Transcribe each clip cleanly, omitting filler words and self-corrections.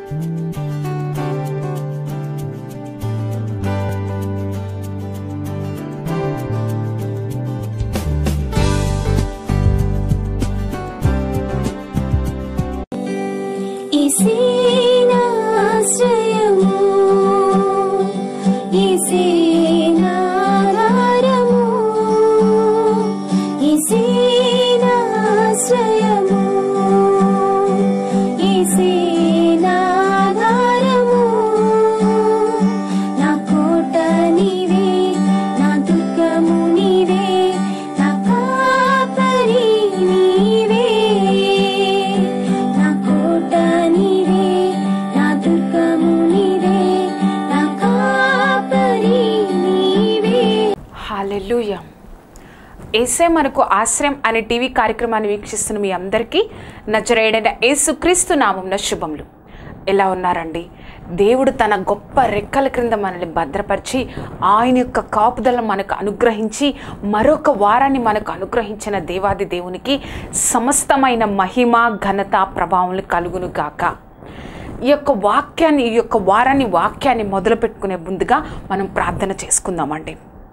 హల్లెలూయా. యేసే మనకు ఆశ్రయం అనే టీవీ కార్యక్రమాన్ని వీక్షిస్తున్న మీ అందరికీ నజరేయుడైన యేసుక్రీస్తు నామమున శుభములు. ఎలా ఉన్నారండి? దేవుడు తన గొప్ప రెక్కల క్రింద మనల్ని భద్రపరిచి ఆయన యొక్క కాపుదలను మనకు అనుగ్రహించి మరొక వారాన్ని మనకు అనుగ్రహించిన దేవాది దేవునికి సమస్తమైన మహిమ ఘనత ప్రభావములు కలుగును గాక. ఈ యొక్క వారాన్ని మొదలు పెట్టుకునే ముందుగా మనం ప్రార్థన చేసుకుందామండి.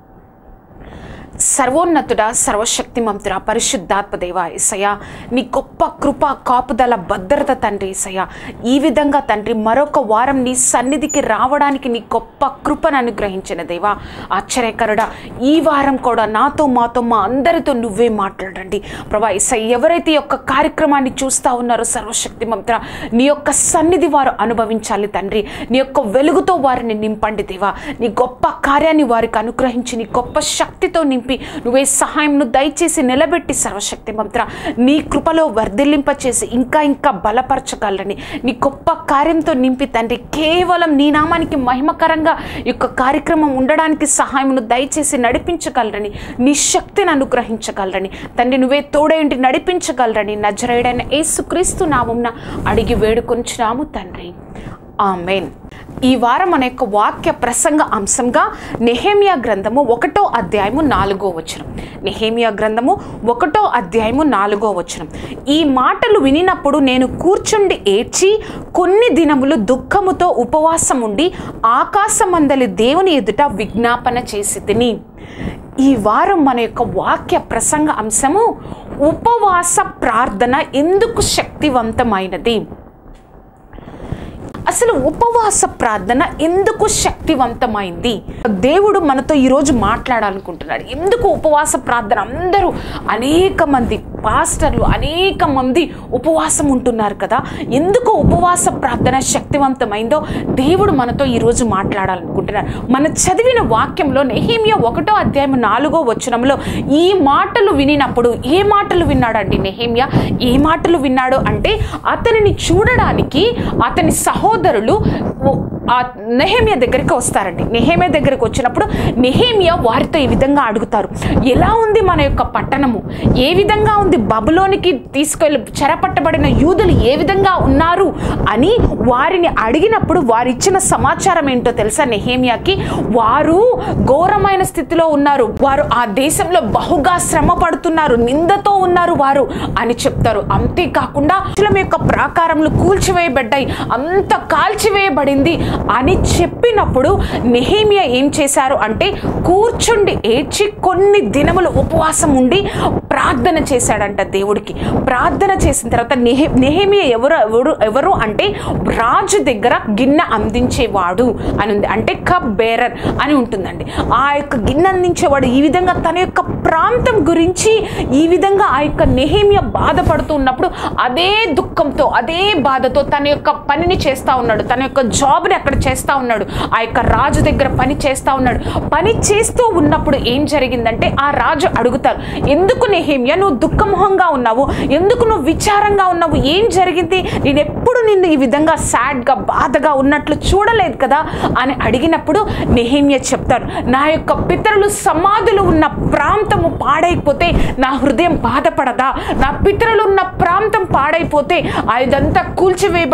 సర్వోన్నతుడా, సర్వశక్తిమంతుడా, పరిశుద్ధాత్మ దేవా యేసయ్యా, నీ గొప్ప కృప కాపుదల భద్రత తండ్రి యేసయ్యా, ఈ విధంగా తండ్రి మరొక వారం నీ సన్నిధికి రావడానికి నీ గొప్ప కృపను అనుగ్రహించిన దేవా ఆశ్చర్యకరుడా, ఈ వారం కూడా నాతో మాతో మా అందరితో నువ్వే మాట్లాడండి ప్రభా యేసయ్య. ఎవరైతే ఈ యొక్క కార్యక్రమాన్ని చూస్తూ ఉన్నారో సర్వశక్తిమంతుడా, నీ యొక్క సన్నిధి వారు అనుభవించాలి తండ్రి. నీ యొక్క వెలుగుతో వారిని నింపండి దేవా. నీ గొప్ప కార్యాన్ని వారికి అనుగ్రహించి నీ గొప్ప శక్తితో నింపి నువ్వే సహాయంను దయచేసి నిలబెట్టి సర్వశక్తిమంతుడా నీ కృపలో వర్ధిల్లింపచేసి ఇంకా ఇంకా బలపరచగలరని నీ గొప్ప కార్యంతో నింపి తండ్రి కేవలం నీ నామానికి మహిమకరంగా ఈ యొక్క కార్యక్రమం ఉండడానికి సహాయమును దయచేసి నడిపించగలరని నీ శక్తిని అనుగ్రహించగలరని తండ్రి నువ్వే తోడేంటి నడిపించగలరని నజరేయుడైన యేసుక్రీస్తు నామమున అడిగి వేడుకొంచున్నాము తండ్రి. ఆమేన్. ఈ వారం మన యొక్క వాక్య ప్రసంగ అంశంగా నెహెమ్యా గ్రంథము 1వ అధ్యాయము 4వ వచనం. నెహెమ్యా గ్రంథము 1వ అధ్యాయము 4వ వచనం. ఈ మాటలు వినినప్పుడు నేను కూర్చుండి ఏడ్చి కొన్ని దినములు దుఃఖముతో ఉపవాసం ఉండి ఆకాశమందలి దేవుని ఎదుట విజ్ఞాపన చేసి తిని. ఈ వారం మన యొక్క వాక్య ప్రసంగ అంశము ఉపవాస ప్రార్థన ఎందుకు శక్తివంతమైనది. అసలు ఉపవాస ప్రార్థన ఎందుకు శక్తివంతమైంది? దేవుడు మనతో ఈరోజు మాట్లాడాలనుకుంటున్నాడు. ఎందుకు ఉపవాస ప్రార్థన? అందరూ అనేక మంది పాస్టర్లు అనేక మంది ఉపవాసం ఉంటున్నారు కదా. ఎందుకు ఉపవాస ప్రార్థన శక్తివంతమైందో దేవుడు మనతో ఈరోజు మాట్లాడాలనుకుంటున్నాడు. మన చదివిన వాక్యంలో నెహెమ్యా 1వ అధ్యాయం 4వ వచనంలో ఈ మాటలు వినినప్పుడు, ఏ మాటలు విన్నాడండి నెహెమ్యా? ఏ మాటలు విన్నాడు అంటే అతనిని చూడడానికి అతని సహోదరులు నెహెమ్యా దగ్గరికి వస్తారండి. నెహెమ్యా దగ్గరికి వచ్చినప్పుడు నెహెమ్యా వారితో ఈ విధంగా అడుగుతారు, ఎలా ఉంది మన యొక్క పట్టణము, ఏ విధంగా ఉంది, బబులోనికి తీసుకెళ్ళి చెరపట్టబడిన యూదులు ఏ విధంగా ఉన్నారు అని వారిని అడిగినప్పుడు వారు ఇచ్చిన సమాచారం ఏంటో తెలుసా నెహెమ్యాకి? వారు ఘోరమైన స్థితిలో ఉన్నారు, వారు ఆ దేశంలో బహుగా శ్రమ పడుతున్నారు, నిందతో ఉన్నారు వారు అని చెప్తారు. అంతేకాకుండా యొక్క ప్రాకారములు కూల్చివేయబడ్డాయి, అంత కాల్చివేయబడింది అని చెప్పినప్పుడు నెహెమ్యా ఏం చేశారు అంటే కూర్చుండి ఏడ్చి కొన్ని దినములు ఉపవాసం ఉండి ప్రార్థన చేశాడంట దేవుడికి. ప్రార్థన చేసిన తర్వాత నెహెమ్యా ఎవరు అంటే రాజు దగ్గర గిన్నె అందించేవాడు అని ఉంది, అంటే కప్ బేరర్ అని ఉంటుందండి. ఆ యొక్క గిన్నె అందించేవాడు ఈ విధంగా తన యొక్క ప్రాంతం గురించి ఈ విధంగా ఆ యొక్క నెహెమ్యా బాధపడుతూ ఉన్నప్పుడు అదే దుఃఖంతో అదే బాధతో తన యొక్క పనిని చేస్తూ ఉన్నాడు, తన యొక్క జాబ్ని అక్కడ చేస్తూ ఉన్నాడు, ఆ యొక్క రాజు దగ్గర పని చేస్తూ ఉన్నాడు. పని చేస్తూ ఉన్నప్పుడు ఏం జరిగిందంటే ఆ రాజు అడుగుతారు, ఎందుకు నెహెమ్యా నువ్వు దుఃఖమోహంగా ఉన్నావు, ఎందుకు నువ్వు విచారంగా ఉన్నావు, ఏం జరిగింది, నేను ఎప్పుడు నిన్ను ఈ విధంగా సాడ్గా బాధగా ఉన్నట్లు చూడలేదు కదా అని అడిగినప్పుడు నెహెమ్యా చెప్తారు, నా యొక్క పితరులు సమాధులు ఉన్న ప్రాంతము పాడైపోతే నా హృదయం బాధపడదా, నా పితరులు ఉన్న ప్రాంతం పాడైపోతే అదంతా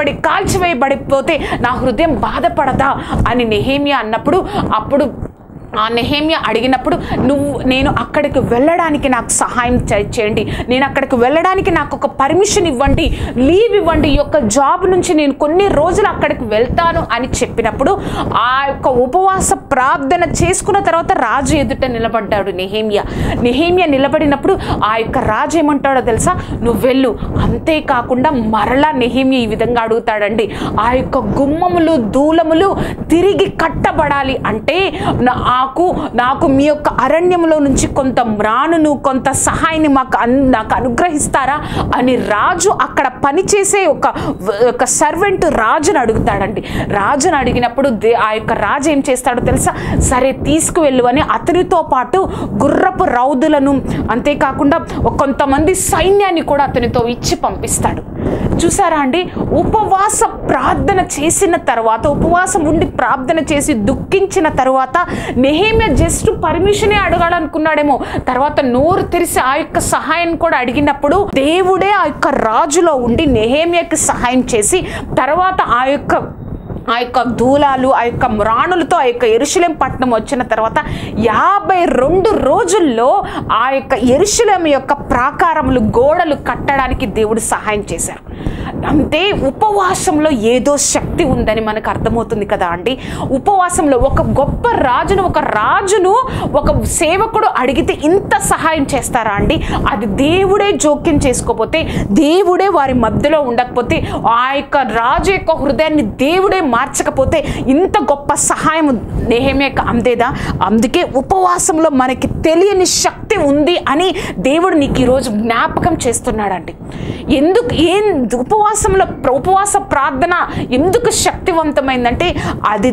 కాల్చివేయబడిపోతే నా హృదయం బాధపడదా అని నెహెమ్యా అన్నప్పుడు అప్పుడు ఆ నెహెమ్యా అడిగినప్పుడు నేను అక్కడికి వెళ్ళడానికి నాకు సహాయం చేయండి, నేను అక్కడికి వెళ్ళడానికి నాకు ఒక పర్మిషన్ ఇవ్వండి, లీవ్ ఇవ్వండి, ఈ యొక్క జాబ్ నుంచి నేను కొన్ని రోజులు అక్కడికి వెళ్తాను అని చెప్పినప్పుడు ఆ యొక్క ఉపవాస ప్రార్థన చేసుకున్న తర్వాత రాజు ఎదుట నిలబడ్డాడు నెహెమ్యా నిలబడినప్పుడు ఆ యొక్క రాజు ఏమంటాడో తెలుసా, నువ్వు వెళ్ళు. అంతేకాకుండా మరలా నెహెమ్యా ఈ విధంగా అడుగుతాడండి, ఆ యొక్క గుమ్మములు దూలములు తిరిగి కట్టబడాలి అంటే నాకు మీ యొక్క అరణ్యంలో నుంచి కొంత మ్రాణును కొంత సహాయాన్ని నాకు అనుగ్రహిస్తారా అని రాజు అక్కడ పనిచేసే ఒక సర్వెంట్ రాజును అడుగుతాడండి. రాజును అడిగినప్పుడు ఆ యొక్క రాజు ఏం చేస్తాడో తెలుసా, సరే తీసుకువెళ్ళు అని అతనితో పాటు గుర్రపు రౌదులను అంతేకాకుండా కొంతమంది సైన్యాన్ని కూడా అతనితో ఇచ్చి పంపిస్తాడు. చూసారా అండి, ఉపవాస ప్రార్థన చేసిన తర్వాత, ఉపవాసం ఉండి ప్రార్థన చేసి దుఃఖించిన తర్వాత నెహెమ్యా జస్ట్ పర్మిషనే అడగాలనుకున్నాడేమో, తర్వాత నోరు తెరిసి ఆ యొక్క సహాయం కూడా అడిగినప్పుడు దేవుడే ఆ యొక్క రాజులో ఉండి నెహెమ్యాకి సహాయం చేసి తర్వాత ఆ యొక్క దూలాలు ఆ యొక్క మ్రాణులతో ఆ యొక్క యెరూషలేము పట్టణం వచ్చిన తర్వాత 52 రోజుల్లో ఆ యొక్క యెరూషలేము యొక్క ప్రాకారములు గోడలు కట్టడానికి దేవుడు సహాయం చేశారు. అంటే ఉపవాసంలో ఏదో శక్తి ఉందని మనకు అర్థమవుతుంది కదా అండి. ఉపవాసంలో ఒక గొప్ప రాజును ఒక సేవకుడు అడిగితే ఇంత సహాయం చేస్తారా అండి? అది దేవుడే జోక్యం చేసుకోకపోతే, దేవుడే వారి మధ్యలో ఉండకపోతే, ఆ యొక్క రాజు యొక్క హృదయాన్ని దేవుడే మార్చకపోతే ఇంత గొప్ప సహాయం నెహెమ్యాకు అందేదా? అందుకే ఉపవాసంలో మనకి తెలియని శక్తి ఉంది అని దేవుడు నీకు ఈరోజు జ్ఞాపకం చేస్తున్నాడండి. ఉపవాస ప్రార్థన ఎందుకు శక్తివంతమైందంటే అది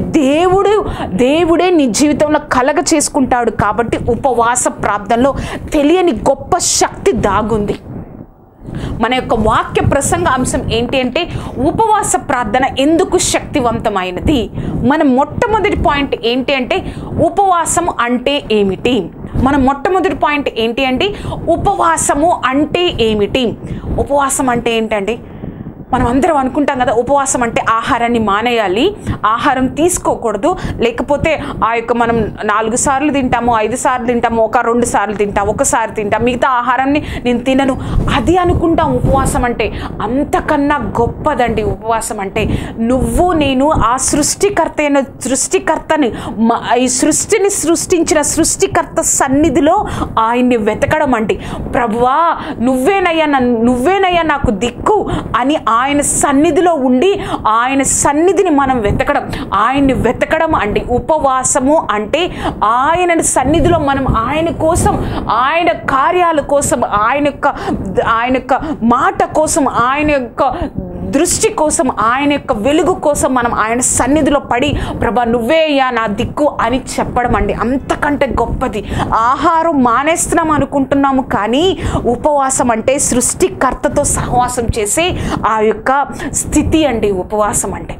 దేవుడే నీ జీవితంలో కలగ చేసుకుంటాడు కాబట్టి ఉపవాస ప్రార్థనలో తెలియని గొప్ప శక్తి దాగుంది. మన యొక్క వాక్య ప్రసంగ అంశం ఏంటి అంటే ఉపవాస ప్రార్థన ఎందుకు శక్తివంతమైనది. మన మొట్టమొదటి పాయింట్ ఏంటి అంటే ఉపవాసము అంటే ఏమిటి. మన మొట్టమొదటి పాయింట్ ఏంటి అంటే ఉపవాసము అంటే ఏమిటి. ఉపవాసం అంటే ఏంటండి? మనం అందరం అనుకుంటాం కదా, ఉపవాసం అంటే ఆహారాన్ని మానేయాలి, ఆహారం తీసుకోకూడదు, లేకపోతే ఆ యొక్క మనం 4 సార్లు తింటాము, 5 సార్లు తింటాము, 2 సార్లు తింటాం, ఒకసారి తింటాం, మిగతా ఆహారాన్ని నేను తినను, అది అనుకుంటాం ఉపవాసం అంటే. అంతకన్నా గొప్పదండి ఉపవాసం అంటే. నువ్వు నేను ఆ సృష్టికర్తని ఈ సృష్టిని సృష్టించిన సృష్టికర్త సన్నిధిలో ఆయన్ని వెతకడం అండి. ప్రభువా నువ్వేనయ్యా నాకు దిక్కు అని ఆయన సన్నిధిలో ఉండి ఆయన సన్నిధిని మనం ఆయన్ని వెతకడం అండి ఉపవాసము అంటే. ఆయన సన్నిధిలో మనం ఆయన కోసం, ఆయన కార్యాల కోసం, ఆయన యొక్క మాట కోసం, ఆయన యొక్క దృష్టి కోసం, ఆయన యొక్క వెలుగు కోసం మనం ఆయన సన్నిధిలో పడి ప్రభా నువ్వే అయ్యా నా దిక్కు అని చెప్పడం అండి. అంతకంటే గొప్పది. ఆహారం మానేస్తున్నాం అనుకుంటున్నాము కానీ ఉపవాసం అంటే సృష్టికర్తతో సహవాసం చేసే ఆ యొక్క స్థితి అండి ఉపవాసం అంటే.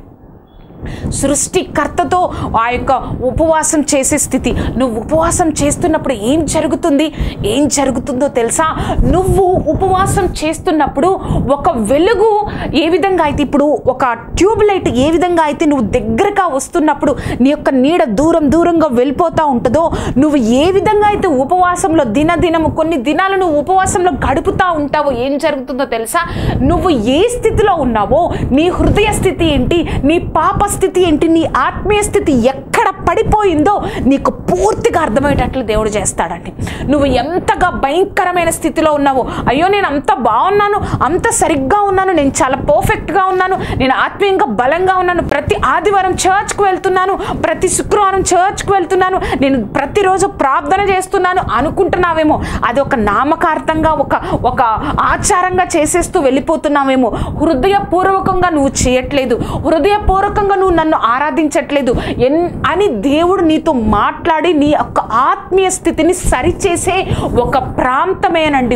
సృష్టికర్తతో ఆ యొక్క ఉపవాసం చేసే స్థితి. నువ్వు ఉపవాసం చేస్తున్నప్పుడు ఏం జరుగుతుందో తెలుసా? నువ్వు ఉపవాసం చేస్తున్నప్పుడు ఒక వెలుగు ఏ విధంగా అయితే, ఇప్పుడు ఒక ట్యూబ్ లైట్ ఏ విధంగా అయితే నువ్వు దగ్గరగా వస్తున్నప్పుడు నీ యొక్క నీడ దూరంగా వెళ్ళిపోతూ ఉంటుందో, నువ్వు ఏ విధంగా అయితే ఉపవాసంలో దినదినము కొన్ని దినాలు నువ్వు ఉపవాసంలో గడుపుతూ ఉంటావో ఏం జరుగుతుందో తెలుసా? నువ్వు ఏ స్థితిలో ఉన్నావో, నీ హృదయ స్థితి ఏంటి, నీ పాప స్థితి ఏంటి, నీ ఆత్మీయ స్థితి ఎక్కడ పడిపోయిందో నీకు పూర్తిగా అర్థమయ్యేటట్లు దేవుడు చేస్తాడండి. నువ్వు ఎంతగా భయంకరమైన స్థితిలో ఉన్నావో, అయ్యో నేను అంత బాగున్నాను, అంత సరిగ్గా ఉన్నాను, నేను చాలా పర్ఫెక్ట్గా ఉన్నాను, నేను ఆత్మీయంగా బలంగా ఉన్నాను, ప్రతి ఆదివారం చర్చ్కి వెళ్తున్నాను, ప్రతి శుక్రవారం చర్చ్కి వెళ్తున్నాను, నేను ప్రతిరోజు ప్రార్థన చేస్తున్నాను అనుకుంటున్నావేమో. అది ఒక నామకార్థంగా ఒక ఆచారంగా చేసేస్తూ వెళ్ళిపోతున్నావేమో. హృదయపూర్వకంగా నువ్వు చేయట్లేదు, హృదయపూర్వకంగా నువ్వు నన్ను ఆరాధించట్లేదు అని దేవుడు నీతో మాట్లాడి నీ యొక్క ఆత్మీయ స్థితిని సరిచేసే ఒక ప్రాంతమేనండి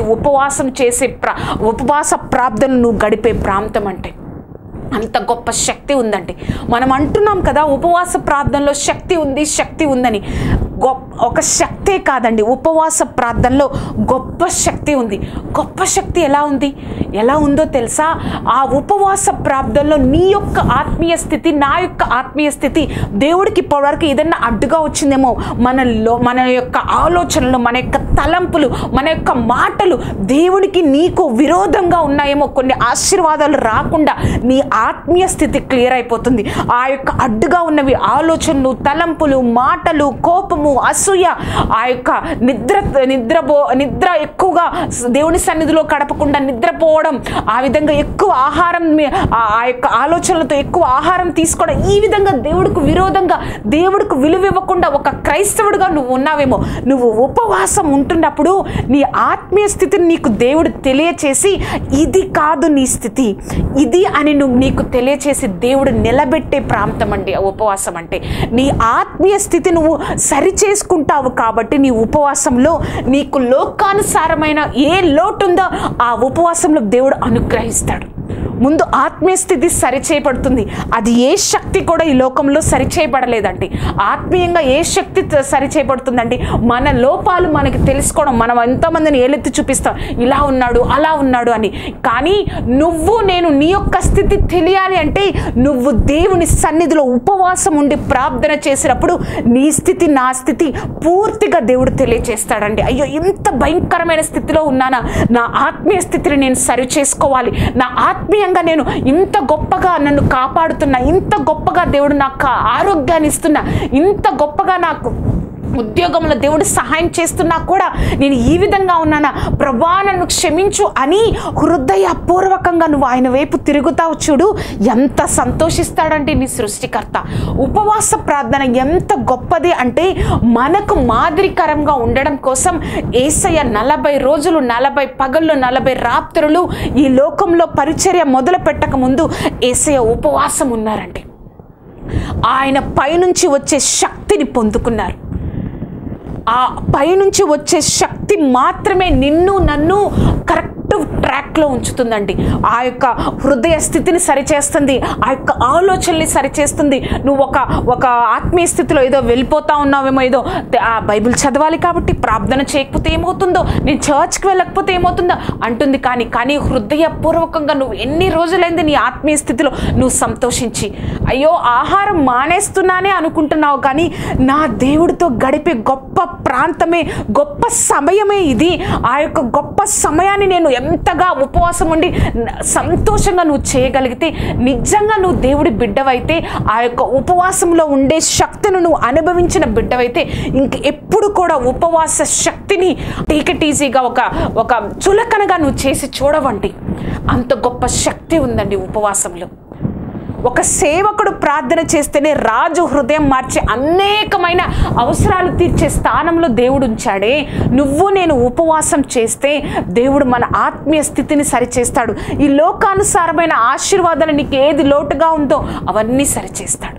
ఉపవాస ప్రార్థన నువ్వు గడిపే ప్రాంతం అంటే. అంత గొప్ప శక్తి ఉందండి. మనం అంటున్నాం కదా ఉపవాస ప్రార్థనలో శక్తి ఉందని. ఒక శక్తే కాదండి, ఉపవాస ప్రార్థనలో గొప్ప శక్తి ఉంది. గొప్ప శక్తి ఎలా ఉందో తెలుసా? ఆ ఉపవాస ప్రార్థనలో నీ యొక్క ఆత్మీయ స్థితి, నా యొక్క ఆత్మీయ స్థితి దేవుడికి ఇప్పటివరకు ఏదన్నా అడ్డుగా వచ్చిందేమో, మన యొక్క ఆలోచనలు, మన యొక్క తలంపులు, మన యొక్క మాటలు దేవుడికి నీకు విరోధంగా ఉన్నాయేమో, కొన్ని ఆశీర్వాదాలు రాకుండా నీ ఆత్మీయ స్థితి క్లియర్ అయిపోతుంది. ఆ యొక్క అడ్డుగా ఉన్నవి ఆలోచనలు, తలంపులు, మాటలు, కోపము, అసూయ, ఆ యొక్క నిద్ర ఎక్కువగా దేవుని సన్నిధిలో గడపకుండా నిద్రపోవడం, ఆ విధంగా ఎక్కువ ఆహారం, ఆ యొక్క ఆలోచనలతో ఎక్కువ ఆహారం తీసుకోవడం, ఈ విధంగా దేవుడికి విరోధంగా, దేవుడికి విలువ ఇవ్వకుండా ఒక క్రైస్తవుడిగా నువ్వు ఉన్నావేమో. నువ్వు ఉపవాసం ఉంటున్నప్పుడు నీ ఆత్మీయ స్థితిని నీకు దేవుడు తెలియచేసి, ఇది కాదు నీ స్థితి, ఇది అని నీకు తెలియచేసి దేవుడు నిలబెట్టే ప్రాంతం అండి ఉపవాసం అంటే. నీ ఆత్మీయ స్థితి నువ్వు సరి చేసుకుంటావు కాబట్టి నీ ఉపవాసంలో నీకు లోకానుసారమైన ఏ లోటు ఉందో ఆ ఉపవాసంలో దేవుడు అనుగ్రహిస్తాడు. ముందు ఆత్మీయ స్థితి సరిచేయబడుతుంది. అది ఏ శక్తి కూడా ఈ లోకంలో సరిచేయబడలేదండి. ఆత్మీయంగా ఏ శక్తి సరిచేయబడుతుందండి? మన లోపాలు మనకి తెలుసుకోవడం. మనం ఎంతోమందిని ఏలెత్తి చూపిస్తాం, ఇలా ఉన్నాడు, అలా ఉన్నాడు అని. కానీ నేను నీ యొక్క స్థితి తెలియాలి అంటే నువ్వు దేవుని సన్నిధిలో ఉపవాసం ఉండి ప్రార్థన చేసినప్పుడు నీ స్థితి, నా స్థితి పూర్తిగా దేవుడు తెలియచేస్తాడండి. అయ్యో, ఇంత భయంకరమైన స్థితిలో ఉన్నానా, నా ఆత్మీయ స్థితిని నేను సరి చేసుకోవాలి, నా ఆత్మీయంగా నేను ఇంత గొప్పగా నన్ను కాపాడుతున్నా, ఇంత గొప్పగా దేవుడు నాకు ఆరోగ్యాన్ని ఇస్తున్నా, ఇంత గొప్పగా నాకు ఉద్యోగంలో దేవుడు సహాయం చేస్తున్నా కూడా నేను ఈ విధంగా ఉన్నానా, ప్రభా నన్ను క్షమించు అని హృదయపూర్వకంగా నువ్వు ఆయన వైపు తిరుగుతావు చూడు, ఎంత సంతోషిస్తాడంటే నీ సృష్టికర్త. ఉపవాస ప్రార్థన ఎంత గొప్పది అంటే మనకు మాదిరికరంగా ఉండడం కోసం యేసయ్య 40 రోజులు 40 పగళ్ళు 40 రాత్రులు ఈ లోకంలో పరిచర్య మొదలు పెట్టక ముందు యేసయ్య ఉపవాసం ఉన్నారండి. ఆయన పైనుంచి వచ్చే శక్తిని పొందుకున్నారు. ఆ పైనుంచి వచ్చే శక్తి మాత్రమే నిన్ను నన్ను కరెక్ట్ ట్రాక్లో ఉంచుతుందండి. ఆ యొక్క హృదయ స్థితిని సరిచేస్తుంది, ఆ యొక్క ఆలోచనని సరిచేస్తుంది. నువ్వు ఒక ఆత్మీయ స్థితిలో ఏదో వెళ్ళిపోతా ఉన్నావేమో, ఏదో ఆ బైబిల్ చదవాలి కాబట్టి ప్రార్థన చేయకపోతే ఏమవుతుందో, నేను చర్చ్కి వెళ్ళకపోతే ఏమవుతుందో అంటుంది. కానీ హృదయపూర్వకంగా నువ్వు ఎన్ని రోజులైంది నీ ఆత్మీయ స్థితిలో నువ్వు సంతోషించి, అయ్యో ఆహారం మానేస్తున్నానే అనుకుంటున్నావు, కానీ నా దేవుడితో గడిపే గొప్ప ప్రాంతమే, గొప్ప సమయమే ఇది. ఆ యొక్క గొప్ప సమయాన్ని నేను ఎంతగా ఉపవాసం ఉండి సంతోషంగా నువ్వు చేయగలిగితే, నిజంగా నువ్వు దేవుడి బిడ్డవైతే, ఆ యొక్క ఉపవాసంలో ఉండే శక్తిని నువ్వు అనుభవించిన బిడ్డవైతే ఇంక ఎప్పుడు కూడా ఉపవాస శక్తిని ఈజీగా ఒక చులకనగా నువ్వు చేసి చూడవండి. అంత గొప్ప శక్తి ఉందండి ఉపవాసంలో. ఒక సేవకుడు ప్రార్థన చేస్తేనే రాజు హృదయం మార్చే అనేకమైన అవసరాలు తీర్చే స్థానంలో దేవుడు ఉంచాడే. నేను ఉపవాసం చేస్తే దేవుడు మన ఆత్మీయ స్థితిని సరిచేస్తాడు. ఈ లోకానుసారమైన ఆశీర్వాదాలు నీకు ఏది లోటుగా ఉందో అవన్నీ సరిచేస్తాడు.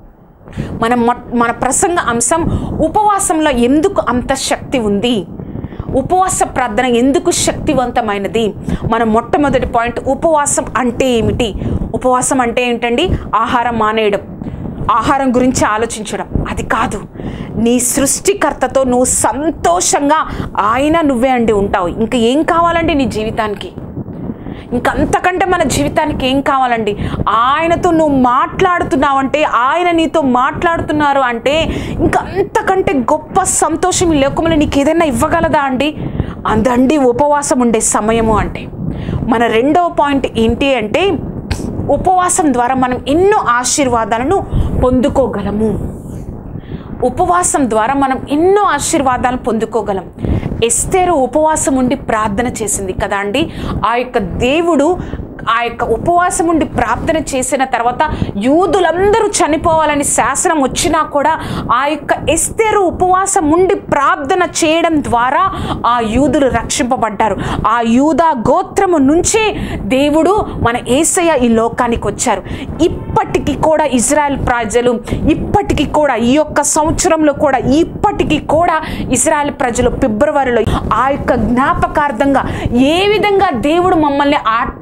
మన ప్రసంగ అంశం ఉపవాసంలో ఎందుకు అంత శక్తి ఉంది, ఉపవాస ప్రార్థన ఎందుకు శక్తివంతమైనది. మన మొట్టమొదటి పాయింట్, ఉపవాసం అంటే ఏమిటి? ఉపవాసం అంటే ఏంటండి? ఆహారం మానేయడం, ఆహారం గురించి ఆలోచించడం, అది కాదు. నీ సృష్టికర్తతో నువ్వు సంతోషంగా నువ్వే అండి ఉంటావు. ఇంకా ఏం కావాలండి నీ జీవితానికి? ఇంకంతకంటే మన జీవితానికి ఏం కావాలండి? ఆయనతో నువ్వు మాట్లాడుతున్నావంటే, ఆయన నీతో మాట్లాడుతున్నారు అంటే ఇంకంతకంటే గొప్ప సంతోషం ఈ లోకంలో నీకు ఏదైనా ఇవ్వగలదా అండి? అదండి ఉపవాసం ఉండే సమయము అంటే. మన రెండవ పాయింట్ ఏంటి అంటే, ఉపవాసం ద్వారా మనం ఎన్నో ఆశీర్వాదాలను పొందుకోగలము. ఉపవాసం ద్వారా మనం ఎన్నో ఆశీర్వాదాలు పొందుకోగలం. ఎస్తేరు ఉపవాసం ఉండి ప్రార్థన చేసింది కదా అండి. ఆ యొక్క దేవుడు ఆ యొక్క ఉపవాసం ఉండి ప్రార్థన చేసిన తర్వాత యూదులందరూ చనిపోవాలని శాసనం వచ్చినా కూడా ఆ యొక్క ఎస్తేరు ఉపవాసం ఉండి ప్రార్థన చేయడం ద్వారా ఆ యూదులు రక్షింపబడ్డారు. ఆ యూదా గోత్రము నుంచే దేవుడు మన యేసయ్య ఈ లోకానికి వచ్చారు. ఇప్పటికీ కూడా ఇజ్రాయెల్ ప్రజలు, ఇప్పటికీ కూడా ఈ యొక్క సంవత్సరంలో కూడా, ఇప్పటికీ కూడా ఇజ్రాయెల్ ప్రజలు ఫిబ్రవరిలో ఆ యొక్క జ్ఞాపకార్థంగా ఏ విధంగా దేవుడు మమ్మల్ని ఆ టైంలో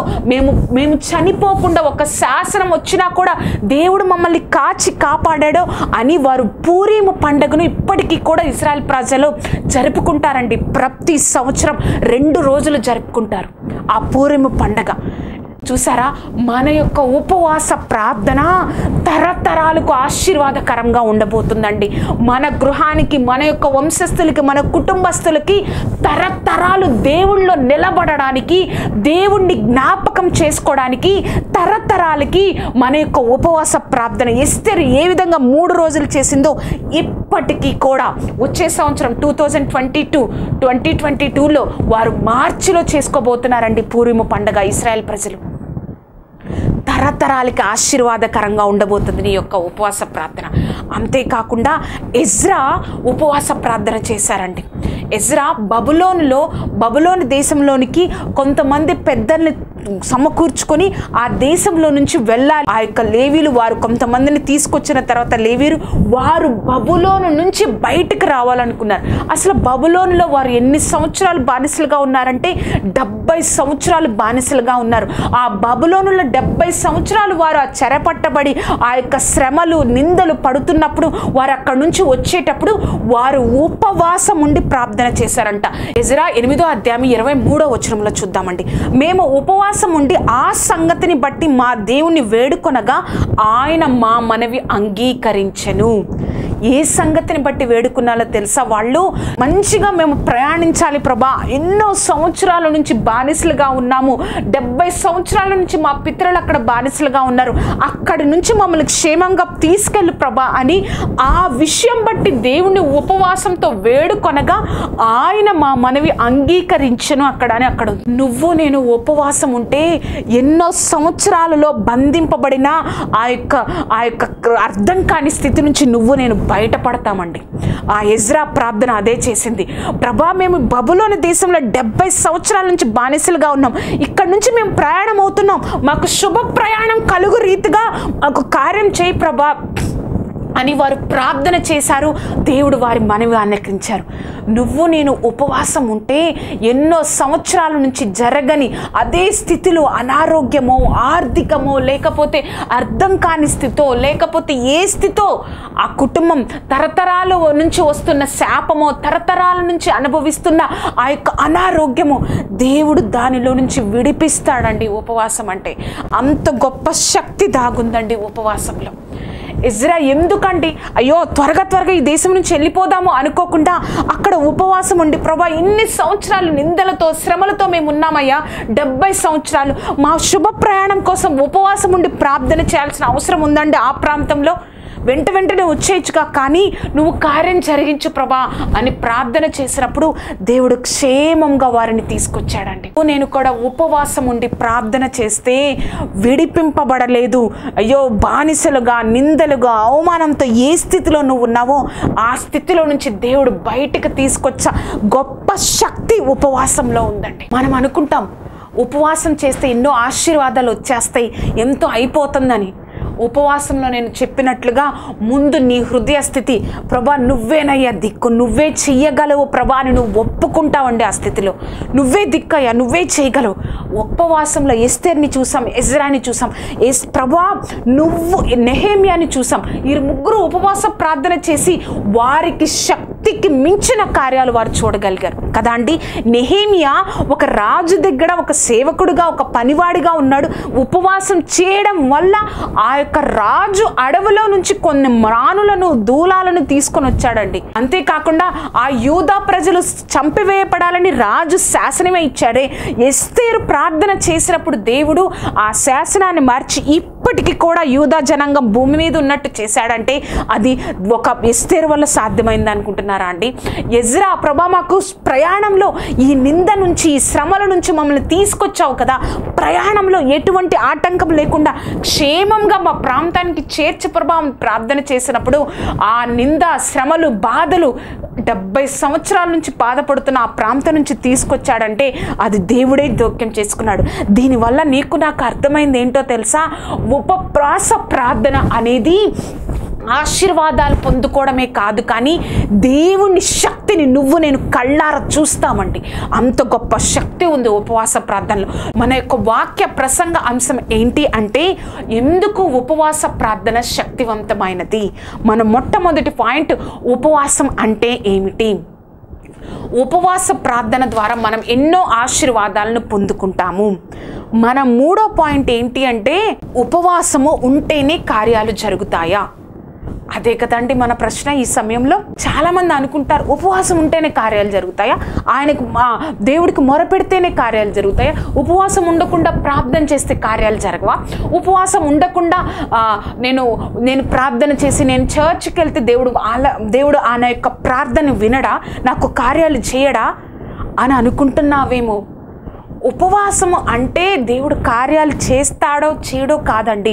మేము చనిపోకుండా ఒక శాసనం వచ్చినా కూడా దేవుడు మమ్మల్ని కాపాడాడో అని వారు పూరీము పండుగను ఇప్పటికీ కూడా ఇశ్రాయేల్ ప్రజలు జరుపుకుంటారండి. ప్రతి సంవత్సరం 2 రోజులు జరుపుకుంటారు ఆ పూరీము పండుగ. చూసారా, మన యొక్క ఉపవాస ప్రార్థన తరతరాలకు ఆశీర్వాదకరంగా ఉండబోతుందండి. మన గృహానికి, మన యొక్క వంశస్థులకి, మన కుటుంబస్తులకి తరతరాలు దేవుళ్ళో నిలబడడానికి, దేవుణ్ణి జ్ఞాపకం చేసుకోవడానికి తరతరాలకి మన యొక్క ఉపవాస ప్రార్థన ఎస్తేరు ఏ విధంగా 3 రోజులు చేసిందో ఇప్పటికీ కూడా వచ్చే సంవత్సరం 2022లో వారు మార్చిలో చేసుకోబోతున్నారండి పూరీము పండుగ. ఇశ్రాయేల్ ప్రజలు తరతరాలకి ఆశీర్వాదకరంగా ఉండబోతుంది నీ యొక్క ఉపవాస ప్రార్థన. అంతేకాకుండా ఎజ్రా ఉపవాస ప్రార్థన చేశారండి. ఎజ్రా బబులోను దేశంలోనికి కొంతమంది పెద్దల్ని సమకూర్చుకొని ఆ దేశంలో నుంచి వెళ్ళాలి. ఆ యొక్క లేవీలు వారు కొంతమందిని తీసుకొచ్చిన తర్వాత లేవీలు వారు బబులోను నుంచి బయటకు రావాలనుకున్నారు. అసలు బబులోనులో వారు ఎన్ని సంవత్సరాలు బానిసలుగా ఉన్నారంటే 70 సంవత్సరాలు బానిసలుగా ఉన్నారు. ఆ బబులోనులో 70 సంవత్సరాలు వారు ఆ చెరపట్టబడి ఆ యొక్క శ్రమలు నిందలు పడుతున్నప్పుడు వారు అక్కడి నుంచి వచ్చేటప్పుడు వారు ఉపవాసం ఉండి ప్రార్థన చేశారంట. ఎజ్రా 8వ అధ్యాయం 23వ వచనంలో చూద్దామండి. మేము ఉపవాసం ఉండి ఆ సంగతిని బట్టి మా దేవుని వేడుకొనగా ఆయన మా మనవి అంగీకరించెను. ఏ సంగతిని బట్టి వేడుకున్నాలో తెలుసా? వాళ్ళు మంచిగా మేము ప్రయాణించాలి ప్రభా, ఎన్నో సంవత్సరాల నుంచి బానిసలుగా ఉన్నాము, 70 సంవత్సరాల నుంచి మా పితరులు అక్కడ బానిసలుగా ఉన్నారు, అక్కడి నుంచి మమ్మల్ని క్షేమంగా తీసుకెళ్ళి ప్రభా అని ఆ విషయం బట్టి దేవుని ఉపవాసంతో వేడుకొనగా ఆయన మా మనవి అంగీకరించను అక్కడ అని అక్కడ. నువ్వు నేను ఉపవాసం ఉంటే ఎన్నో సంవత్సరాలలో బంధింపబడిన ఆ యొక్క అర్థం కాని స్థితి నుంచి నువ్వు నేను బయటపడతామండి. ఆ ఎజ్రా ప్రార్థన అదే చేసింది. ప్రభా, మేము బబులోను దేశంలో 70 సంవత్సరాల నుంచి బానిసలుగా ఉన్నాం, ఇక్కడ నుంచి మేము ప్రయాణం అవుతున్నాం, మాకు శుభ ప్రయాణం కలుగు రీతిగా మాకు కార్యం చేయి ప్రభా అని వారు ప్రార్థన చేశారు. దేవుడు వారి మనవి అంగీకరించారు. నువ్వు నేను ఉపవాసం ఉంటే ఎన్నో సంవత్సరాల నుంచి జరగని అదే స్థితిలో అనారోగ్యమో, ఆర్థికమో, లేకపోతే అర్థం కాని స్థితో, లేకపోతే ఏ స్థితో ఆ కుటుంబం తరతరాల నుంచి వస్తున్న శాపమో, తరతరాల నుంచి అనుభవిస్తున్న ఆ యొక్క అనారోగ్యమో దేవుడు దానిలో నుంచి విడిపిస్తాడండి. ఉపవాసం అంటే అంత గొప్ప శక్తి దాగుందండి ఉపవాసంలో. ఎజ్రా ఎందుకండి అయ్యో త్వరగా ఈ దేశం నుంచి వెళ్ళిపోదాము అనుకోకుండా అక్కడ ఉపవాసం ఉండి ప్రభా ఇన్ని సంవత్సరాలు నిందలతో శ్రమలతో మేము ఉన్నామయ్యా, 70 సంవత్సరాలు మా శుభ ప్రయాణం కోసం ఉపవాసం ఉండి ప్రార్థన చేయాల్సిన అవసరం ఉందండి. ఆ ప్రాంతంలో వెంటనే వచ్చేయచ్చుగా, కానీ నువ్వు కార్యం జరిగించు ప్రభా అని ప్రార్థన చేసినప్పుడు దేవుడు క్షేమంగా వారిని తీసుకొచ్చాడండి. నేను కూడా ఉపవాసం ఉండి ప్రార్థన చేస్తే విడిపింపబడలేదు, అయ్యో బానిసలుగా, నిందలుగా, అవమానంతో ఏ స్థితిలో నువ్వు ఉన్నావో ఆ స్థితిలో నుంచి దేవుడు బయటకు తీసుకొచ్చా గొప్ప శక్తి ఉపవాసంలో ఉందండి. మనం అనుకుంటాం ఉపవాసం చేస్తే ఎన్నో ఆశీర్వాదాలు వచ్చేస్తాయి, ఎంతో అయిపోతుందని. ఉపవాసంలో నేను చెప్పినట్లుగా ముందు నీ హృదయ స్థితి, ప్రభా నువ్వేనయ్యా దిక్కు, నువ్వే చెయ్యగలవు ప్రభా అని నువ్వు ఒప్పుకుంటావండి. ఆ స్థితిలో నువ్వే దిక్కయ్యా, నువ్వే చేయగలవు. ఉపవాసంలో ఎస్తేర్ని చూసాం, ఎజ్రాని చూసాం, ప్రభా నువ్వు నెహేమియాని చూసాం. ఈ ముగ్గురు ఉపవాస ప్రార్థన చేసి వారికి శక్తికి మించిన కార్యాలు వారు చూడగలిగారు కదా అండి. నెహేమియా ఒక రాజు దగ్గర ఒక సేవకుడుగా, ఒక పనివాడిగా ఉన్నాడు. ఉపవాసం చేయడం వల్ల ఆ యొక్క రాజు అడవిలో నుంచి కొన్ని మ్రానులను, దూలాలను తీసుకొని వచ్చాడండి. అంతేకాకుండా ఆ యూదా ప్రజలు చంపివేయబడాలని రాజు శాసనమే ఇచ్చాడే. ఎస్తేరు ప్రార్థన చేసినప్పుడు దేవుడు ఆ శాసనాన్ని మార్చి ఇప్పటికీ కూడా యూదా జనాంగం భూమి మీద ఉన్నట్టు చేశాడంటే అది ఒక ఎస్తేరు వల్ల సాధ్యమైంది అనుకుంటున్నారా అండి? ఎజ్రా, ప్రభా మాకు ప్రయాణంలో ఈ నింద నుంచి, ఈ శ్రమల నుంచి మమ్మల్ని తీసుకొచ్చావు కదా, ప్రయాణంలో ఎటువంటి ఆటంకం లేకుండా క్షేమంగా మా ప్రాంతానికి చేర్చి ప్రభా ప్రార్థన చేసినప్పుడు ఆ నింద, శ్రమలు, బాధలు 70 సంవత్సరాల నుంచి బాధపడుతున్న ఆ ప్రాంతం నుంచి తీసుకొచ్చాడంటే అది దేవుడే జోక్యం చేసుకున్నాడు. దీనివల్ల నీకు నాకు అర్థమైంది ఏంటో తెలుసా? ఉపవాస ప్రార్థన అనేది ఆశీర్వాదాలు పొందుకోవడమే కాదు, కానీ దేవుని శక్తిని నేను కళ్ళారా చూస్తామండి. అంత గొప్ప శక్తి ఉంది ఉపవాస ప్రార్థనలో. మన యొక్క వాక్య ప్రసంగ అంశం ఏంటి అంటే, ఎందుకు ఉపవాస ప్రార్థన శక్తివంతమైనది? మన మొట్టమొదటి పాయింట్, ఉపవాసం అంటే ఏమిటి? ఉపవాస ప్రార్థన ద్వారా మనం ఎన్నో ఆశీర్వాదాలను పొందుకుంటాము. మన మూడో పాయింట్ ఏంటి అంటే, ఉపవాసము ఉంటేనే కార్యాలు జరుగుతాయా? అదే కదండి మన ప్రశ్న. ఈ సమయంలో చాలామంది అనుకుంటారు, ఉపవాసం ఉంటేనే కార్యాలు జరుగుతాయా? ఆయనకు దేవుడికి మొరపెడితేనే కార్యాలు జరుగుతాయా? ఉపవాసం ఉండకుండా ప్రార్థన చేస్తే కార్యాలు జరగవా? ఉపవాసం ఉండకుండా నేను ప్రార్థన చేసి నేను చర్చ్కి వెళ్తే దేవుడు ఆయన యొక్క ప్రార్థన వినడా, నాకు కార్యాలు చేయడా అని అనుకుంటున్నావేమో. ఉపవాసము అంటే దేవుడు కార్యాలు చేస్తాడో చేయడో కాదండి.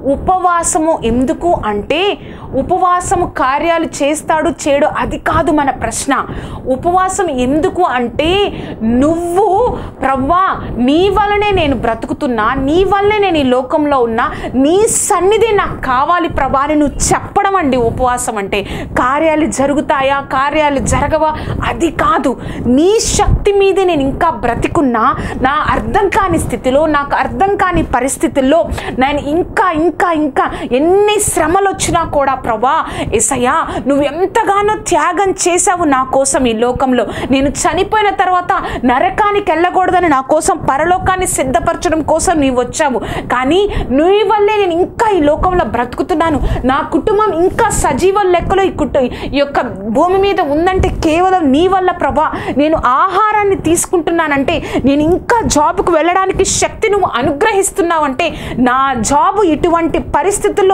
ఉపవాసము ఎందుకు అంటే, ఉపవాసము కార్యాలు చేస్తాడు చేయడో అది కాదు మన ప్రశ్న. ఉపవాసం ఎందుకు అంటే, నువ్వు ప్రవ్వా నీ వల్లనే నేను బ్రతుకుతున్నా, నీ వల్లే నేను ఈ లోకంలో ఉన్నా, నీ సన్నిధి నాకు కావాలి ప్రభా అని నువ్వు చెప్పడం అండి ఉపవాసం అంటే. కార్యాలు జరుగుతాయా, కార్యాలు జరగవా అది కాదు. నీ శక్తి మీదే నేను ఇంకా బ్రతికున్నా, నా అర్థం కాని స్థితిలో, నాకు అర్థం కాని పరిస్థితుల్లో నేను ఇంకా ఇంకా ఇంకా ఎన్ని శ్రమలు వచ్చినా కూడా ప్రభా యేసయ్యా నువ్వు ఎంతగానో త్యాగం చేశావు నా కోసం ఈ లోకంలో. నేను చనిపోయిన తర్వాత నరకానికి వెళ్ళకూడదని నా కోసం పరలోకాన్ని సిద్ధపరచడం కోసం నీవు వచ్చావు. కానీ నీ వల్లే నేను ఇంకా ఈ లోకంలో బ్రతుకుతున్నాను. నా కుటుంబం ఇంకా సజీవ లెక్కలో ఈ యొక్క భూమి మీద ఉందంటే కేవలం నీ వల్ల ప్రభా. నేను ఆహారాన్ని తీసుకుంటున్నానంటే, నేను ఇంకా జాబ్కు వెళ్ళడానికి శక్తి నువ్వు అనుగ్రహిస్తున్నావంటే, నా జాబు ఇటువంటి పరిస్థితుల్లో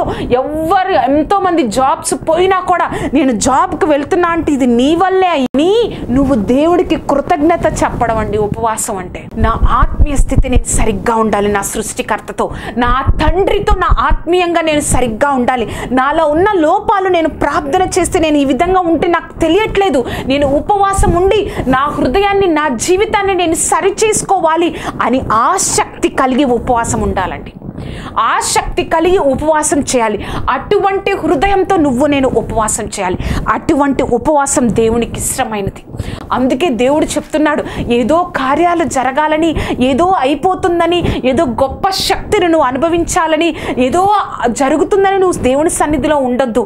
ఎంతోమంది జాబ్స్ పోయినా కూడా నేను జాబ్కు వెళ్తున్నా అంటే ఇది నీ వల్లే అని నువ్వు దేవుడికి కృతజ్ఞత చెప్పడం అండి ఉపవాసం అంటే. నా ఆత్మీయ స్థితి నేను సరిగ్గా ఉండాలి, నా సృష్టికర్తతో, నా తండ్రితో నా ఆత్మీయంగా నేను సరిగ్గా ఉండాలి. నాలో ఉన్న లోపాలు నేను ప్రార్థన చేస్తే నేను ఈ విధంగా ఉంటే నాకు తెలియట్లేదు. నేను ఉపవాసం ఉండి నా హృదయాన్ని, నా జీవితాన్ని నేను సరి చేసుకోవాలి అని ఆసక్తి కలిగి ఉపవాసం ఉండాలండి. ఆసక్తి కలిగి ఉపవాసం చేయాలి. అటువంటి హృదయంతో నేను ఉపవాసం చేయాలి. అటువంటి ఉపవాసం దేవునికి ఇష్టమైనది. అందుకే దేవుడు చెప్తున్నాడు, ఏదో కార్యాలు జరగాలని, ఏదో అయిపోతుందని, ఏదో గొప్ప శక్తిని నువ్వు అనుభవించాలని, ఏదో జరుగుతుందని నువ్వు దేవుని సన్నిధిలో ఉండొద్దు.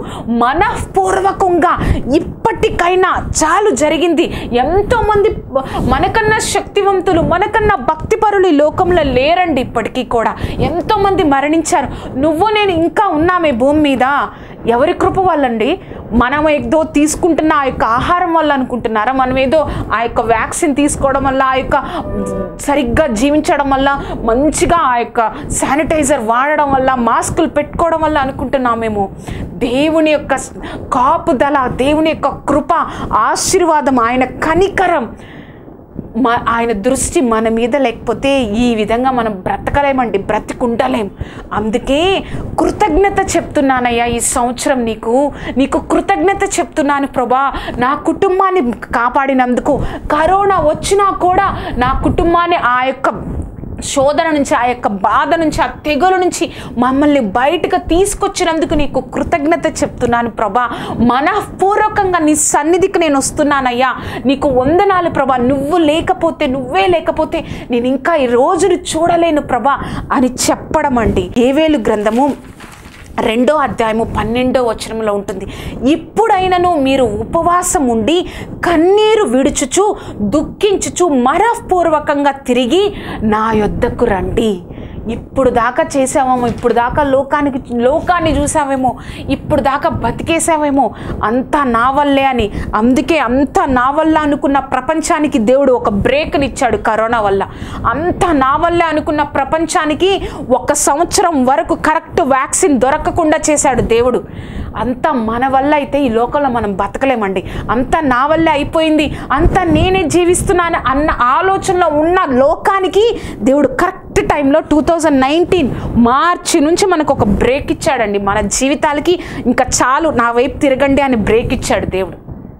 మనఃపూర్వకంగా ఇప్పటికైనా చాలు జరిగింది. ఎంతోమంది మనకన్నా శక్తివంతులు, మనకన్నా భక్తిపరులు ఈ లోకంలో లేరండి. ఇప్పటికీ కూడా ఎంతోమంది మరణించారు. నేను ఇంకా ఉన్నామే భూమి మీద. ఎవరి కృప వల్లండి? మనం ఏదో తీసుకుంటున్న ఆ యొక్క ఆహారం వల్ల అనుకుంటున్నారా? మనం ఏదో ఆ యొక్క వ్యాక్సిన్ తీసుకోవడం వల్ల, ఆ యొక్క సరిగ్గా జీవించడం వల్ల, మంచిగా ఆ యొక్క శానిటైజర్ వాడడం వల్ల, మాస్కులు పెట్టుకోవడం వల్ల అనుకుంటున్నామేమో. దేవుని యొక్క కాపుదల, దేవుని యొక్క కృప, ఆశీర్వాదం, ఆయన కనికరం, ఆయన దృష్టి మన మీద లేకపోతే ఈ విధంగా మనం బ్రతకలేమండి, బ్రతికుండలేం. అందుకే కృతజ్ఞత చెప్తున్నానయ్యా ఈ సంవత్సరం నీకు కృతజ్ఞత చెప్తున్నాను ప్రభా. నా కుటుంబాన్ని కాపాడినందుకు, కరోనా వచ్చినా కూడా నా కుటుంబాన్ని ఆ యొక్క శోధన నుంచి, ఆ యొక్క బాధ నుంచి, ఆ తెగుల నుంచి మమ్మల్ని బయటకు తీసుకొచ్చినందుకు నీకు కృతజ్ఞత చెప్తున్నాను ప్రభా. మనఃపూర్వకంగా నీ సన్నిధికి నేను వస్తున్నానయ్యా. నీకు వందనాలు ప్రభా. నువ్వే లేకపోతే నేను ఇంకా ఈ రోజుని చూడలేను ప్రభా అని చెప్పడం అండి. యోవేలు గ్రంథము 2వ అధ్యాయము 12వ వచనంలో ఉంటుంది. ఇప్పుడైనను మీరు ఉపవాసం ఉండి కన్నీరు విడుచుచు దుఃఖించుచు మనఃపూర్వకంగా తిరిగి నా యొద్దకు రండి. ఇప్పుడు దాకా చేసావేమో, ఇప్పుడు దాకా లోకాన్ని చూసావేమో, ఇప్పుడు దాకా బతికేసావేమో, అంతా నా వల్లే అని. అందుకే అంతా నా వల్ల అనుకున్న ప్రపంచానికి దేవుడు ఒక బ్రేక్ని ఇచ్చాడు కరోనా వల్ల. అంతా నా వల్లే అనుకున్న ప్రపంచానికి 1 సంవత్సరం వరకు కరెక్ట్ వ్యాక్సిన్ దొరకకుండా చేశాడు దేవుడు. అంతా మన వల్ల అయితే ఈ లోకంలో మనం బతకలేమండి. అంతా నా వల్లే అయిపోయింది, అంతా నేనే జీవిస్తున్నాను అన్న ఆలోచనలో ఉన్న లోకానికి దేవుడు కరెక్ట్ టైంలో 2019 మార్చి నుంచి మనకు ఒక బ్రేక్ ఇచ్చాడండి. మన జీవితాలకి ఇంకా చాలు, నా వైపు తిరగండి అని బ్రేక్ ఇచ్చాడు దేవుడు.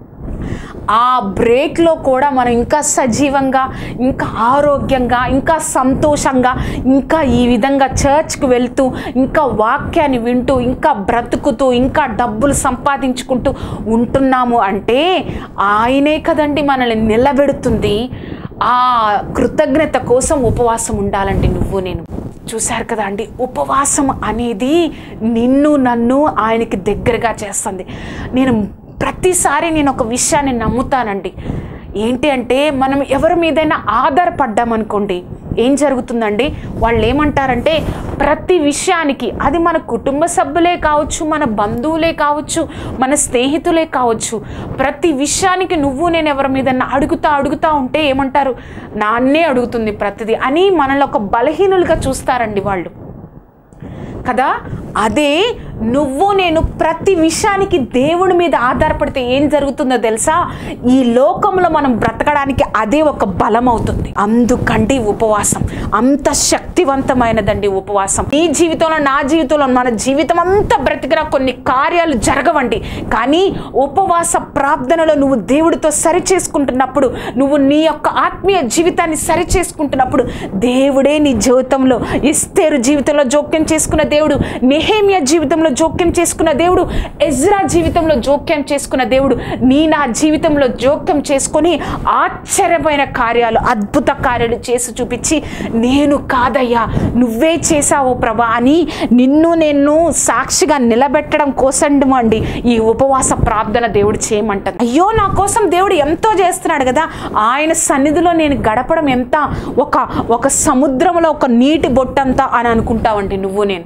ఆ బ్రేక్లో కూడా మనం ఇంకా సజీవంగా, ఇంకా ఆరోగ్యంగా, ఇంకా సంతోషంగా, ఇంకా ఈ విధంగా చర్చ్కి వెళ్తూ, ఇంకా వాక్యాన్ని వింటూ, ఇంకా బ్రతుకుతూ, ఇంకా డబ్బులు సంపాదించుకుంటూ ఉంటున్నాము అంటే ఆయనే కదండి మనల్ని నిలబెడుతుంది. ఆ కృతజ్ఞత కోసం ఉపవాసం ఉండాలండి నువ్వు నేను. చూశారు కదా అండి, ఉపవాసం అనేది నిన్ను నన్ను ఆయనకి దగ్గరగా చేస్తుంది. ప్రతిసారి నేను ఒక విషయాన్ని నమ్ముతానండి. ఏంటి అంటే, మనం ఎవరి మీదైనా ఆధారపడ్డామనుకోండి, ఏం జరుగుతుందండి, వాళ్ళు ఏమంటారంటే ప్రతి విషయానికి, అది మన కుటుంబ సభ్యులే కావచ్చు, మన బంధువులే కావచ్చు, మన స్నేహితులే కావచ్చు, ప్రతి విషయానికి నువ్వు నేను ఎవరి మీదన్నా అడుగుతా ఉంటే ఏమంటారు, నాన్నే అడుగుతుంది ప్రతిదీ అని మనల్ని ఒక బలహీనులుగా చూస్తారండి వాళ్ళు కదా. అదే నువ్వు నేను ప్రతి విషయానికి దేవుడి మీద ఆధారపడితే ఏం జరుగుతుందో తెలుసా, ఈ లోకంలో మనం బ్రతకడానికి అదే ఒక బలం అవుతుంది. అందుకండి ఉపవాసం అంత శక్తివంతమైనదండి. ఉపవాసం నీ జీవితంలో, నా జీవితంలో, మన జీవితం అంతా బ్రతికిన కొన్ని కార్యాలు జరగవండి. కానీ ఉపవాస ప్రార్థనలో నువ్వు దేవుడితో సరి చేసుకుంటున్నప్పుడు, నువ్వు నీ యొక్క ఆత్మీయ జీవితాన్ని సరి చేసుకుంటున్నప్పుడు, దేవుడే నీ జీవితంలో, ఎస్తేరు జీవితంలో జోక్యం చేసుకున్న దేవుడు, నెహెమ్యా జీవితంలో జోక్యం చేసుకున్న దేవుడు, ఎజ్రా జీవితంలో జోక్యం చేసుకున్న దేవుడు, నా జీవితంలో జోక్యం చేసుకొని ఆశ్చర్యమైన కార్యాలు, అద్భుత కార్యాలు చేసి చూపించి, నేను కాదయ్యా నువ్వే చేశావు ప్రభా అని నేను సాక్షిగా నిలబెట్టడం కోసం అండి ఈ ఉపవాస ప్రార్థన దేవుడు చేయమంటారు. అయ్యో నా కోసం దేవుడు ఎంతో చేస్తున్నాడు కదా, ఆయన సన్నిధిలో నేను గడపడం ఎంత ఒక సముద్రంలో ఒక నీటి బొట్టంతా అని అనుకుంటావండి నువ్వు నేను.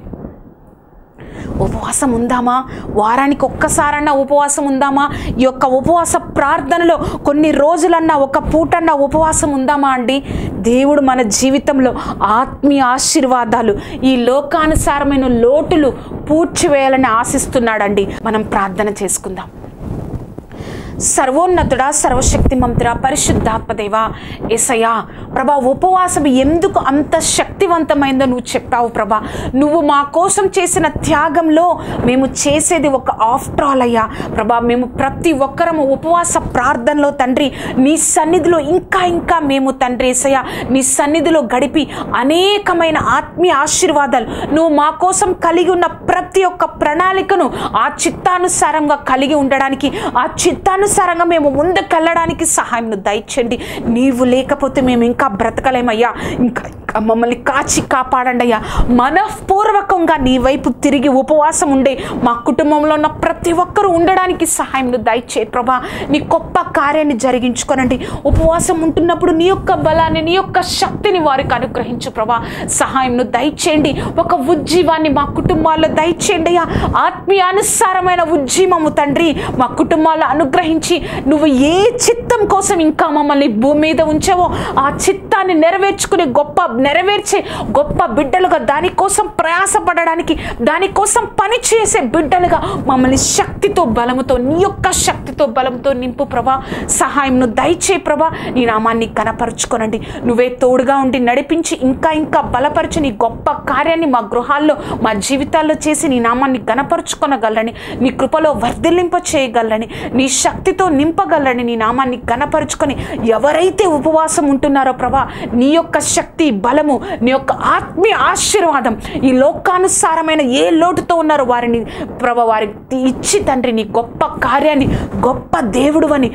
ఉపవాసం ఉందామా? వారానికి ఒక్కసారన్నా ఉపవాసం ఉందామా? ఈ యొక్క ఉపవాస ప్రార్థనలో కొన్ని రోజులన్నా, ఒక పూటన్నా ఉపవాసం ఉందామా అండి? దేవుడు మన జీవితంలో ఆత్మీయ ఆశీర్వాదాలు, ఈ లోకానుసారమైన లోటులు పూడ్చివేయాలని ఆశిస్తున్నాడండి. మనం ప్రార్థన చేసుకుందాం. సర్వోన్నతుడా, సర్వశక్తిమంతుడా, పరిశుద్ధాత్మదేవా, యేసయ్యా ప్రభా, ఉపవాసం ఎందుకు అంత శక్తివంతమైందో నువ్వు చెప్పావు ప్రభా. నువ్వు మా కోసం చేసిన త్యాగంలో మేము చేసేది ఒక ఆఫ్టర్ ఆల్ అయ్యా ప్రభా. మేము ప్రతి ఒక్కరము ఉపవాస ప్రార్థనలో తండ్రి నీ సన్నిధిలో ఇంకా మేము తండ్రి యేసయ్యా నీ సన్నిధిలో గడిపి అనేకమైన ఆత్మీయ ఆశీర్వాదాలు నువ్వు మా కోసం కలిగి ఉన్న ప్రతి ఒక్క ప్రణాళికను ఆ చిత్తానుసారంగా కలిగి ఉండడానికి, ఆ చిత్తానుసారంగా మేము ముందుకెళ్ళడానికి సహాయం దయచేయండి. నీవు లేకపోతే మేము ఇంకా బ్రతకలేమయ్యా. ఇంకా మమ్మల్ని కాచి కాపాడండి అయ్యా. మనఃపూర్వకంగా నీ వైపు తిరిగి ఉపవాసం ఉండే మా కుటుంబంలో ఉన్న ప్రతి ఒక్కరూ ఉండడానికి సహాయం దయచే ప్రభా. నీ గొప్ప కార్యాన్ని జరిగించుకోనండి. ఉపవాసం ఉంటున్నప్పుడు నీ యొక్క బలాన్ని, నీ యొక్క శక్తిని వారికి అనుగ్రహించు ప్రభా. సహాయం దయచేయండి. ఒక ఉజ్జీవాన్ని మా కుటుంబాల్లో దయచేయండి అయ్యా. ఆత్మీయానుసారమైన ఉజ్జీవము తండ్రి మా కుటుంబాల్లో అనుగ్రహించి, నువ్వు ఏ చిత్తం కోసం ఇంకా మమ్మల్ని భూమి మీద ఉంచావో ఆ చిత్తాన్ని నెరవేర్చే గొప్ప బిడ్డలుగా, దానికోసం ప్రయాసపడడానికి, దానికోసం పనిచేసే బిడ్డలుగా మమ్మల్ని శక్తితో బలముతో, నీ యొక్క శక్తితో బలంతో నింపు ప్రభా. సహాయం దయచే ప్రభా. నీ నామాన్ని కనపరుచుకోనండి. నువ్వే తోడుగా ఉండి నడిపించి ఇంకా బలపరిచి నీ గొప్ప కార్యాన్ని మా గృహాల్లో, మా జీవితాల్లో చేసి నీ నామాన్ని గణపరుచుకొనగలరని, నీ కృపలో వర్ధిల్లింప చేయగలరని, నీ శక్తితో నింపగలరని, నీ నామాన్ని గణపరుచుకొని ఎవరైతే ఉపవాసం ఉంటున్నారో ప్రభా, నీ యొక్క శక్తి, బలము, నీ యొక్క ఆత్మీయ ఆశీర్వాదం ఈ లోకానుసారమైన ఏ లోటుతో ఉన్నారో వారిని ప్రభా వారికి ఇచ్చి తండ్రి నీ గొప్ప కార్యాన్ని, గొప్ప దేవుడు అని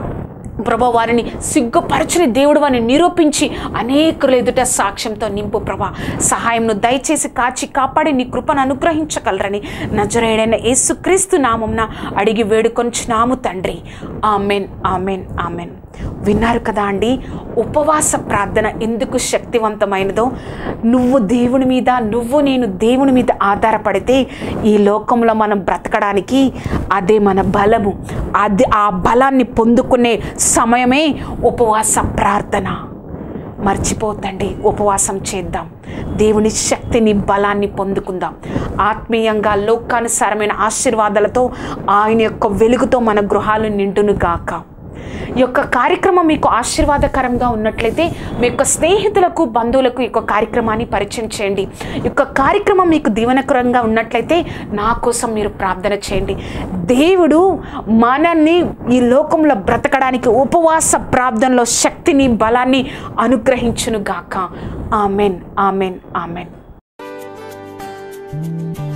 ప్రభా వారిని సిగ్గుపరచని దేవుడు అని నిరూపించి అనేకుల ఎదుట సాక్ష్యంతో నింపు ప్రభా. సహాయం దయచేసి కాచి కాపాడి నీ కృపను అనుగ్రహించగలరని నజరేయుడైన యేసుక్రీస్తు నామమున అడిగి వేడుకొంచున్నాము తండ్రి. Amen, amen, amen. విన్నారు కదా అండి, ఉపవాస ప్రార్థన ఎందుకు శక్తివంతమైనదో. నువ్వు దేవుని మీద, నేను దేవుని మీద ఆధారపడితే ఈ లోకంలో మనం బ్రతకడానికి అదే మన బలము. ఆ బలాన్ని పొందుకునే సమయమే ఉపవాస ప్రార్థన. మర్చిపోతండి, ఉపవాసం చేద్దాం. దేవుని శక్తిని, బలాన్ని పొందుకుందాం. ఆత్మీయంగా లోకానుసారమైన ఆశీర్వాదాలతో, ఆయన యొక్క వెలుగుతో మన గృహాలు నిండును గాక. ఈ యొక్క కార్యక్రమం మీకు ఆశీర్వాదకరంగా ఉన్నట్లయితే మీ యొక్క స్నేహితులకు, బంధువులకు ఈ యొక్క కార్యక్రమాన్ని పరిచయం చేయండి. ఈ యొక్క కార్యక్రమం మీకు దీవెనకరంగా ఉన్నట్లయితే నా కోసం మీరు ప్రార్థన చేయండి. దేవుడు మనల్ని ఈ లోకంలో బ్రతకడానికి ఉపవాస ప్రార్థనలో శక్తిని, బలాన్ని అనుగ్రహించును గాక. Amen, amen, amen.